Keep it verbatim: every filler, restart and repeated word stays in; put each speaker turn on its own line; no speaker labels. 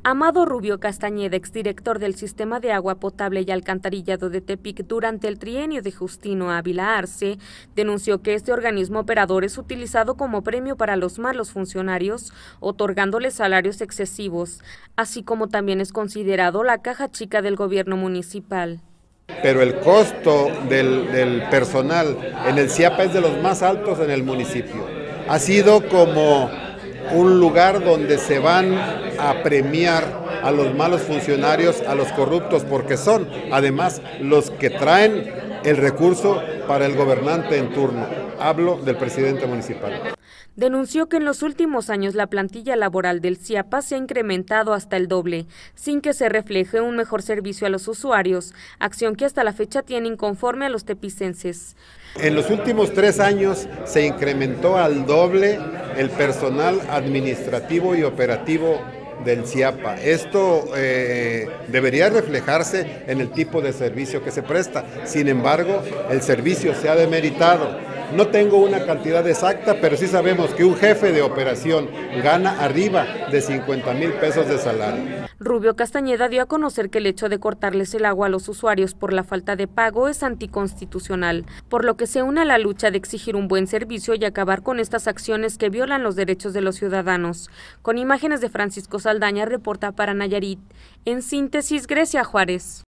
Amado Rubio Castañeda, exdirector del Sistema de Agua Potable y Alcantarillado de Tepic durante el trienio de Justino Ávila Arce, denunció que este organismo operador es utilizado como premio para los malos funcionarios, otorgándoles salarios excesivos, así como también es considerado la caja chica del gobierno municipal.
Pero el costo del, del personal en el CIAPA es de los más altos en el municipio. Ha sido como un lugar donde se van a premiar a los malos funcionarios, a los corruptos, porque son además los que traen el recurso para el gobernante en turno. Hablo del presidente municipal.
Denunció que en los últimos años la plantilla laboral del CIAPA se ha incrementado hasta el doble, sin que se refleje un mejor servicio a los usuarios, acción que hasta la fecha tiene inconforme a los tepicenses.
En los últimos tres años se incrementó al doble el personal administrativo y operativo del CIAPA. Esto eh, debería reflejarse en el tipo de servicio que se presta. Sin embargo, el servicio se ha demeritado. No tengo una cantidad exacta, pero sí sabemos que un jefe de operación gana arriba de cincuenta mil pesos de salario.
Rubio Castañeda dio a conocer que el hecho de cortarles el agua a los usuarios por la falta de pago es anticonstitucional, por lo que se une a la lucha de exigir un buen servicio y acabar con estas acciones que violan los derechos de los ciudadanos. Con imágenes de Francisco Saldaña, reporta para Nayarit. En síntesis, Grecia Juárez.